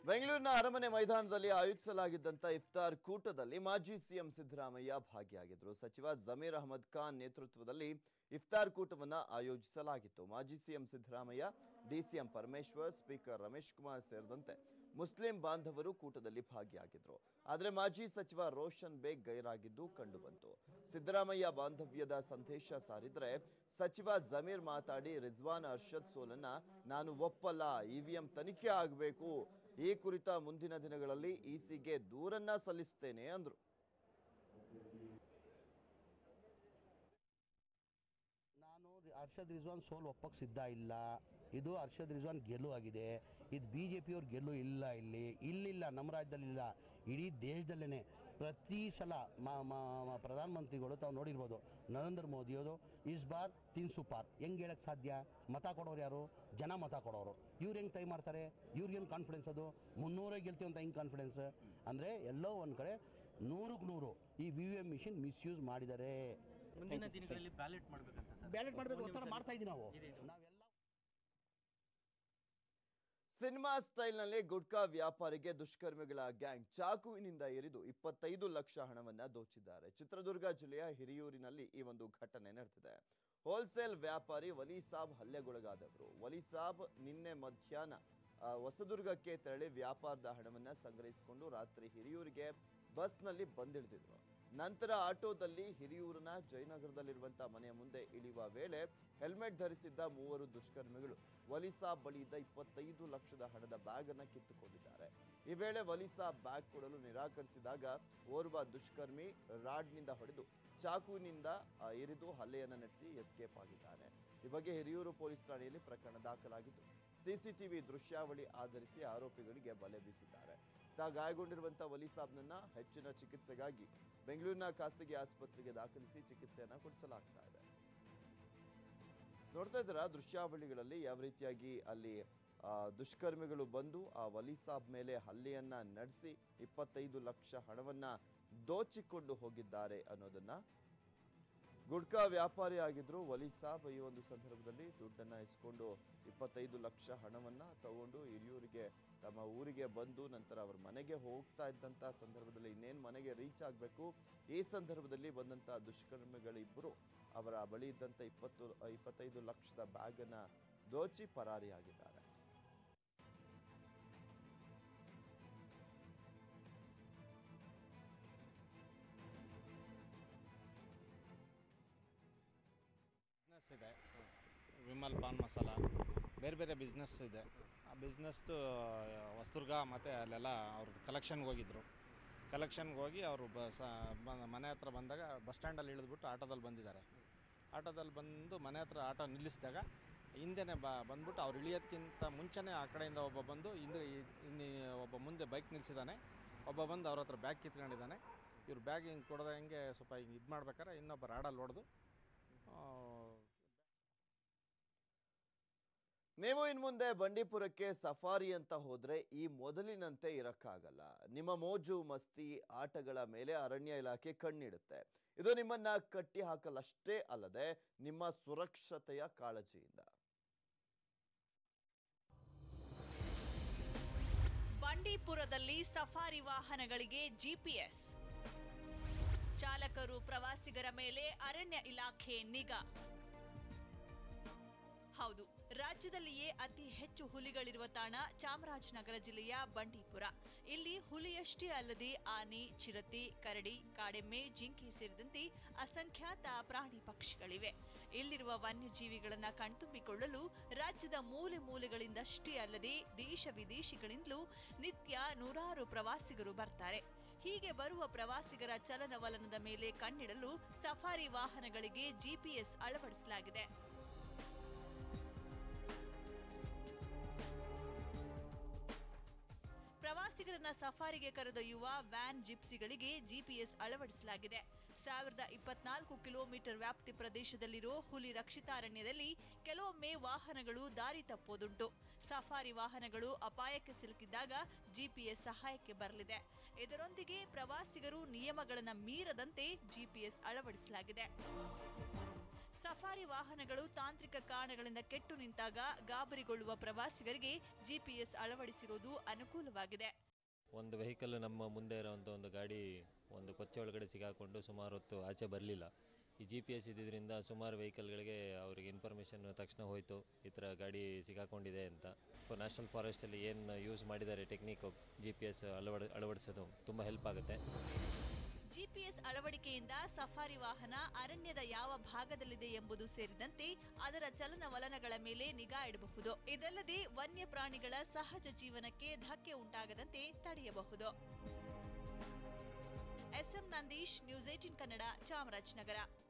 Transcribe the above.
ಬೆಂಗಳೂರಿನ ಅರಮನೆ ಮೈದಾನದಲ್ಲಿ ಆಯೋಜಿಸಲಾಗಿದ್ದಂತ ಇಫ್ತಾರ್ ಕೂಟದಲ್ಲಿ ಮಾಜಿ ಸಿಎಂ ಸಿದ್ದರಾಮಯ್ಯ ಭಾಗಿಯಾಗಿದ್ದರು. ಸಚಿವ ಜಮೀರ್ ಅಹಮದ್ ಖಾನ್ ನೇತೃತ್ವದಲ್ಲಿ ಇಫ್ತಾರ್ ಕೂಟವನ್ನು ಆಯೋಜಿಸಲಾಗಿತ್ತು. ಮಾಜಿ CM Siddaramaiah, DCM Parameshwar, speaker Ramesh Kumar ಸೇರಿದಂತೆ ಮುಸ್ಲಿಂ ಬಾಂಧವರು ಕೂಟದಲ್ಲಿ ಭಾಗಿಯಾಗಿದ್ದರು. ಆದರೆ ಮಾಜಿ ಸಚಿವ ರೋಷನ್ ಬೇಗ್ ಗೈರಾಗಿದ್ದು ಕಂಡುಬಂತು. ಸಿದ್ದರಾಮಯ್ಯ ಬಾಂಧವ್ಯದ ಸಂದೇಶ ಸಾರಿದ್ರೆ ಸಚಿವ ಜಮೀರ್ ಮಾತಾಡಿ ರಿಜ್ವಾನ್ ಅರ್ಷದ್ ಸೋಲನ್ನ ನಾನು ಒಪ್ಪಲ್ಲ, ಇವಿಎಂ ತನಿಖೆ ಆಗಬೇಕು, ಈ ಕುರಿತ ಮುಂದಿನ ದಿನಗಳಲ್ಲಿ ಇಸಿಗೆ ದೂರನ್ನ ಸಲ್ಲಿಸುತ್ತೇನೆ ಅಂದ್ರು. ನಾನು ಅರ್ಷದ್ ರಿಜ್ವಾನ್ ಸೋಲ್ ಒಪ್ಪಕ್ಕೆ ಸಿದ್ಧ ಇಲ್ಲ. ಇದು ಅರ್ಷದ್ ರಿಜ್ವಾನ್ ಗೆಲ್ಲು ಆಗಿದೆ. ಇದು ಬಿಜೆಪಿಯವ್ರ ಗೆಲ್ಲು ಇಲ್ಲ. ಇಲ್ಲಿಲ್ಲ, ನಮ್ಮ ರಾಜ್ಯದಲ್ಲಿ ಇಲ್ಲ, ಇಡೀ ದೇಶದಲ್ಲೇ ಪ್ರತಿ ಸಲ ಪ್ರಧಾನಮಂತ್ರಿಗಳು ತಾವು ನೋಡಿರ್ಬೋದು, ನರೇಂದ್ರ ಮೋದಿಯವರು ಇಸ್ ಬಾರ್ 300 ಪಾರ್ ಹೆಂಗೆ ಹೇಳಕ್ಕೆ ಸಾಧ್ಯ? ಮತ ಕೊಡೋರು ಯಾರು? ಜನ ಮತ ಕೊಡೋರು. ಇವ್ರು ಹೆಂಗೆ ತೈ ಮಾಡ್ತಾರೆ? ಇವ್ರಿಗೇನು ಕಾನ್ಫಿಡೆನ್ಸ್? ಅದು 300 ಗೆಲ್ತೀವಿ ಅಂತ ಹೆಂಗೆ ಕಾನ್ಫಿಡೆನ್ಸ್? ಅಂದರೆ ಎಲ್ಲೋ ಒಂದು ಕಡೆ 100ಕ್ಕೆ 100 ಈ ವಿವಿಎಂ ಮಿಷಿನ್ ಮಿಸ್ಯೂಸ್ ಮಾಡಿದ್ದಾರೆ. ಮುಂದಿನ ದಿನಗಳಲ್ಲಿ ಬ್ಯಾಲೆಟ್ ಮಾಡಬೇಕು ಒತ್ತಡ ಮಾಡ್ತಾ ಇದ್ದೀವಿ ನಾವೆಲ್ಲ. ಸಿನಿಮಾ ಸ್ಟೈಲ್ನಲ್ಲಿ ಗುಟ್ಕಾ ವ್ಯಾಪಾರಿಗೆ ದುಷ್ಕರ್ಮಿಗಳ ಗ್ಯಾಂಗ್ ಚಾಕುವಿನಿಂದ ಇರಿದು 25 ಲಕ್ಷ ಹಣವನ್ನ ದೋಚಿದ್ದಾರೆ. ಚಿತ್ರದುರ್ಗ ಜಿಲ್ಲೆಯ ಹಿರಿಯೂರಿನಲ್ಲಿ ಈ ಒಂದು ಘಟನೆ ನಡೆದಿದೆ. ಹೋಲ್ಸೇಲ್ ವ್ಯಾಪಾರಿ ವಲಿ ಸಾಬ್ ಹಲ್ಲೆಗೊಳಗಾದವರು. ವಲಿ ಸಾಬ್ ನಿನ್ನೆ ಮಧ್ಯಾಹ್ನ ಹೊಸದುರ್ಗಕ್ಕೆ ತೆರಳಿ ವ್ಯಾಪಾರದ ಹಣವನ್ನ ಸಂಗ್ರಹಿಸಿಕೊಂಡು ರಾತ್ರಿ ಹಿರಿಯೂರಿಗೆ ಬಸ್ನಲ್ಲಿ ಬಂದಿಳಿದಿದ್ರು. ನಂತರ ಆಟೋದಲ್ಲಿ ಹಿರಿಯೂರಿನ ಜಯನಗರದಲ್ಲಿರುವಂತಹ ಮನೆಯ ಮುಂದೆ ಇಳಿಯುವ ವೇಳೆ ಹೆಲ್ಮೆಟ್ ಧರಿಸಿದ್ದ 3 ದುಷ್ಕರ್ಮಿಗಳು ವಲಿಸಾಬ್ ಬಳಿ ಇದ್ದ 25 ಲಕ್ಷದ ಹಣದ ಬ್ಯಾಗ್ ಅನ್ನು ಕಿತ್ತುಕೊಂಡಿದ್ದಾರೆ. ಈ ವೇಳೆ ವಲಿಸಾಬ್ ಬ್ಯಾಗ್ ಕೊಡಲು ನಿರಾಕರಿಸಿದಾಗ ಓರ್ವ ದುಷ್ಕರ್ಮಿ ರಾಡ್ನಿಂದ ಹೊಡೆದು ಚಾಕುವಿನಿಂದ ಇರಿದು ಹಲ್ಲೆಯನ್ನು ನಡೆಸಿ ಎಸ್ಕೇಪ್ ಆಗಿದ್ದಾನೆ. ಈ ಬಗ್ಗೆ ಹಿರಿಯೂರು ಪೊಲೀಸ್ ಠಾಣೆಯಲ್ಲಿ ಪ್ರಕರಣ ದಾಖಲಾಗಿದ್ದು ಸಿಸಿಟಿವಿ ದೃಶ್ಯಾವಳಿ ಆಧರಿಸಿ ಆರೋಪಿಗಳಿಗೆ ಬಲೆ ಬೀಸಿದ್ದಾರೆ. ಗಾಯಗೊಂಡಿರುವಂತಹ ವಲಿಸಾಬ್ನನ್ನ ಹೆಚ್ಚಿನ ಚಿಕಿತ್ಸೆಗಾಗಿ ಬೆಂಗಳೂರಿನ ಖಾಸಗಿ ಆಸ್ಪತ್ರೆಗೆ ದಾಖಲಿಸಿ ಚಿಕಿತ್ಸೆಯನ್ನ ಕೊಡಿಸಲಾಗ್ತಾ ಇದೆ. ನೋಡ್ತಾ ಇದ್ದೀರಾ ದೃಶ್ಯಾವಳಿಗಳಲ್ಲಿ ಯಾವ ರೀತಿಯಾಗಿ ಅಲ್ಲಿ ದುಷ್ಕರ್ಮಿಗಳು ಬಂದು ಆ ವಲಿಸಾಬ್ ಮೇಲೆ ಹಲ್ಲೆಯನ್ನ ನಡೆಸಿ 25 ಲಕ್ಷ ಹಣವನ್ನ ದೋಚಿಕೊಂಡು ಹೋಗಿದ್ದಾರೆ ಅನ್ನೋದನ್ನ. ಗುಡ್ಕಾ ವ್ಯಾಪಾರಿ ಆಗಿದ್ರು ವಲಿಸಾಬ್. ಈ ಒಂದು ಸಂದರ್ಭದಲ್ಲಿ ದುಡ್ಡನ್ನ ಇಸ್ಕೊಂಡು 25 ಲಕ್ಷ ಹಣವನ್ನ ತಗೊಂಡು ಹಿರಿಯೂರಿಗೆ ತಮ್ಮ ಊರಿಗೆ ಬಂದು ನಂತರ ಅವ್ರ ಮನೆಗೆ ಹೋಗ್ತಾ ಇದ್ದಂಥ ಸಂದರ್ಭದಲ್ಲಿ ಇನ್ನೇನು ಮನೆಗೆ ರೀಚ್ ಆಗಬೇಕು, ಈ ಸಂದರ್ಭದಲ್ಲಿ ಬಂದಂಥ ದುಷ್ಕರ್ಮಿಗಳಿಬ್ಬರು ಅವರ ಬಳಿ ಇದ್ದಂಥ 25 ಲಕ್ಷದ ಬ್ಯಾಗನ್ನು ದೋಚಿ ಪರಾರಿಯಾಗಿದ್ದಾರೆ. ಬಿಸ್ನೆಸ್ ಇದೆ, ವಿಮಲ್ ಪಾನ್ ಮಸಾಲ, ಬೇರೆ ಬೇರೆ ಬಿಸ್ನೆಸ್ ಇದೆ. ಆ ಬಿಸ್ನೆಸ್ದು ಹೊಸದುರ್ಗ ಮತ್ತು ಅಲ್ಲೆಲ್ಲ ಅವ್ರದ್ದು ಕಲೆಕ್ಷನ್ಗೆ ಹೋಗಿದ್ದರು. ಕಲೆಕ್ಷನ್ಗೆ ಹೋಗಿ ಅವರು ಮನೆ ಹತ್ರ ಬಂದಾಗ ಬಸ್ ಸ್ಟ್ಯಾಂಡಲ್ಲಿ ಇಳಿದ್ಬಿಟ್ಟು ಆಟೋದಲ್ಲಿ ಬಂದಿದ್ದಾರೆ. ಆಟೋದಲ್ಲಿ ಬಂದು ಮನೆ ಹತ್ರ ಆಟೋ ನಿಲ್ಲಿಸಿದಾಗ ಹಿಂದೆನೇ ಬಂದ್ಬಿಟ್ಟು ಅವ್ರು ಇಳಿಯೋದಕ್ಕಿಂತ ಮುಂಚೆನೇ ಆ ಕಡೆಯಿಂದ ಒಬ್ಬ ಬಂದು ಇನ್ನು ಒಬ್ಬ ಮುಂದೆ ಬೈಕ್ ನಿಲ್ಲಿಸಿದ್ದಾನೆ. ಒಬ್ಬ ಬಂದು ಅವ್ರ ಹತ್ರ ಬ್ಯಾಗ್ ಕಿತ್ಕೊಂಡಿದ್ದಾನೆ. ಇವ್ರು ಬ್ಯಾಗ್ ಹಿಂಗೆ ಕೊಡ್ದಂಗೆ ಸ್ವಲ್ಪ ಹಿಂಗೆ ಇದು ಮಾಡ್ಬೇಕಾರೆ ಇನ್ನೊಬ್ಬ ರಾಡಲ್ಲಿ ಹೊಡೆದು. ನೀವು ಇನ್ನು ಮುಂದೆ ಬಂಡೀಪುರಕ್ಕೆ ಸಫಾರಿ ಅಂತ ಹೋದ್ರೆ ಈ ಮೊದಲಿನಂತೆ ಇರಕ್ಕಾಗಲ್ಲ. ನಿಮ್ಮ ಮೋಜು ಮಸ್ತಿ ಆಟಗಳ ಮೇಲೆ ಅರಣ್ಯ ಇಲಾಖೆ ಕಣ್ಣಿಡುತ್ತೆ. ಇದು ನಿಮ್ಮನ್ನ ಕಟ್ಟಿ ಹಾಕಲಷ್ಟೇ ಅಲ್ಲದೆ ನಿಮ್ಮ ಸುರಕ್ಷತೆಯ ಕಾಳಜಿಯಿಂದ. ಬಂಡೀಪುರದಲ್ಲಿ ಸಫಾರಿ ವಾಹನಗಳಿಗೆ ಜಿಪಿಎಸ್, ಚಾಲಕರು ಪ್ರವಾಸಿಗರ ಮೇಲೆ ಅರಣ್ಯ ಇಲಾಖೆ ನಿಗಾ. ಹೌದು, ರಾಜ್ಯದಲ್ಲಿಯೇ ಅತಿ ಹೆಚ್ಚು ಹುಲಿಗಳಿರುವ ತಾಣ ಚಾಮರಾಜನಗರ ಜಿಲ್ಲೆಯ ಬಂಡೀಪುರ. ಇಲ್ಲಿ ಹುಲಿಯಷ್ಟೇ ಅಲ್ಲದೆ ಆನೆ, ಚಿರತೆ, ಕರಡಿ, ಕಾಡೆಮ್ಮೆ, ಜಿಂಕೆ ಸೇರಿದಂತೆ ಅಸಂಖ್ಯಾತ ಪ್ರಾಣಿ ಪಕ್ಷಿಗಳಿವೆ. ಇಲ್ಲಿರುವ ವನ್ಯಜೀವಿಗಳನ್ನ ಕಣ್ತುಂಬಿಕೊಳ್ಳಲು ರಾಜ್ಯದ ಮೂಲೆ ಮೂಲೆಗಳಿಂದಷ್ಟೇ ಅಲ್ಲದೆ ದೇಶ ವಿದೇಶಿಗಳಿಂದಲೂ ನಿತ್ಯ ನೂರಾರು ಪ್ರವಾಸಿಗರು ಬರ್ತಾರೆ. ಹೀಗೆ ಬರುವ ಪ್ರವಾಸಿಗರ ಚಲನವಲನದ ಮೇಲೆ ಕಣ್ಣಿಡಲು ಸಫಾರಿ ವಾಹನಗಳಿಗೆ ಜಿಪಿಎಸ್ ಅಳವಡಿಸಲಾಗಿದೆ. ಪ್ರವಾಸಿಗರನ್ನ ಸಫಾರಿಗೆ ಕರೆದೊಯ್ಯುವ ವ್ಯಾನ್, ಜಿಪ್ಸಿಗಳಿಗೆ ಜಿಪಿಎಸ್ ಅಳವಡಿಸಲಾಗಿದೆ. 1024 ಕಿಲೋಮೀಟರ್ ವ್ಯಾಪ್ತಿ ಪ್ರದೇಶದಲ್ಲಿರೋ ಹುಲಿ ರಕ್ಷಿತಾರಣ್ಯದಲ್ಲಿ ಕೆಲವೊಮ್ಮೆ ವಾಹನಗಳು ದಾರಿ ತಪ್ಪೋದುಂಟು. ಸಫಾರಿ ವಾಹನಗಳು ಅಪಾಯಕ್ಕೆ ಸಿಲುಕಿದ್ದಾಗ ಜಿಪಿಎಸ್ ಸಹಾಯಕ್ಕೆ ಬರಲಿದೆ. ಇದರೊಂದಿಗೆ ಪ್ರವಾಸಿಗರು ನಿಯಮಗಳನ್ನು ಮೀರದಂತೆ ಜಿಪಿಎಸ್ ಅಳವಡಿಸಲಾಗಿದೆ. ಸಫಾರಿ ವಾಹನಗಳು ತಾಂತ್ರಿಕ ಕಾರಣಗಳಿಂದ ಕೆಟ್ಟು ನಿಂತಾಗ ಗಾಬರಿಗೊಳ್ಳುವ ಪ್ರವಾಸಿಗರಿಗೆ ಜಿಪಿಎಸ್ ಅಳವಡಿಸಿರುವುದು ಅನುಕೂಲವಾಗಿದೆ. ಒಂದು ವೆಹಿಕಲ್ ನಮ್ಮ ಮುಂದೆ ಇರೋವಂಥ ಒಂದು ಗಾಡಿ ಒಂದು ಕೊಚ್ಚೆ ಒಳಗಡೆ ಸಿಗಾಕೊಂಡು ಸುಮಾರು ಹೊತ್ತು ಆಚೆ ಬರಲಿಲ್ಲ. ಈ GPS ಇದ್ದಿದ್ದರಿಂದ ಸುಮಾರು ವೆಹಿಕಲ್ಗಳಿಗೆ ಅವರಿಗೆ ಇನ್ಫಾರ್ಮೇಷನ್ ತಕ್ಷಣ ಹೋಯಿತು, ಈ ಥರ ಗಾಡಿ ಸಿಗಾಕೊಂಡಿದೆ ಅಂತ. ನ್ಯಾಷನಲ್ ಫಾರೆಸ್ಟಲ್ಲಿ ಏನು ಯೂಸ್ ಮಾಡಿದ್ದಾರೆ ಟೆಕ್ನಿಕ್ GPS ಅಳವಡಿಸೋದು ತುಂಬ ಹೆಲ್ಪ್ ಆಗುತ್ತೆ. ಜಿಪಿಎಸ್ ಅಳವಡಿಕೆಯಿಂದ ಸಫಾರಿ ವಾಹನ ಅರಣ್ಯದ ಯಾವ ಭಾಗದಲ್ಲಿದೆ ಎಂಬುದು ಸೇರಿದಂತೆ ಅದರ ಚಲನವಲನಗಳ ಮೇಲೆ ನಿಗಾ ಇಡಬಹುದು. ಇದಲ್ಲದೆ ವನ್ಯ ಪ್ರಾಣಿಗಳ ಸಹಜ ಜೀವನಕ್ಕೆ ಧಕ್ಕೆ ಉಂಟಾಗದಂತೆ ತಡೆಯಬಹುದು. SM Nandish, News18 Kannada, Chamarajanagar.